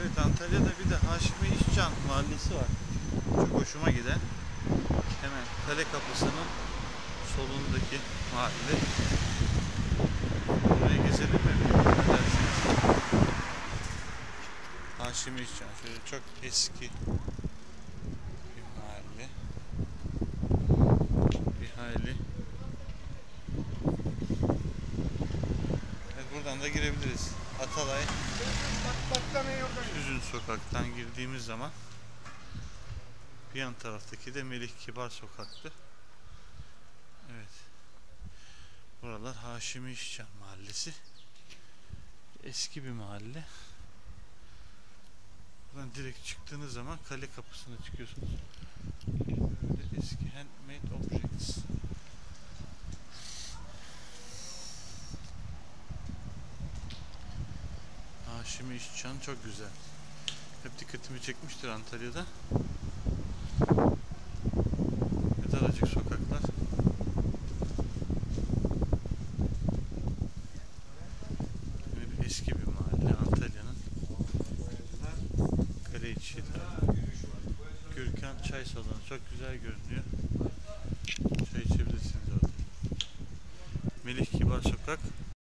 Evet, Antalya'da bir de Haşimi İşcan Mahallesi var. Çok hoşuma giden. Hemen kale kapısının solundaki mahalle. Buraya gezelim mi? Ne dersiniz? Haşimi İşcan şöyle çok eski bir mahalle. Bir hayli. Evet, buradan da girebiliriz. Atalay Tüzün sokaktan girdiğimiz zaman bir yan taraftaki de Melih Kibar sokaktı. Evet. Buralar Haşimi İşcan Mahallesi. Eski bir mahalle. Buradan direkt çıktığınız zaman kale kapısına çıkıyorsunuz. Böyle eski handmade objects. Haşimi İşcan çok güzel. Hep dikkatimi çekmiştir Antalya'da. Ve daracık sokaklar. Böyle eski bir mahalle Antalya'nın. Kale içi. Gürkan Çay Salonu çok güzel görünüyor. Çay içebilirsiniz orada. Melih Kibar Sokak.